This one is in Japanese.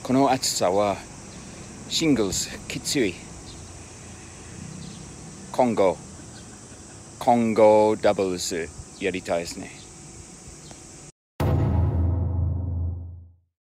この暑さはシングルスきつい。今後ダブルスやりたいですね。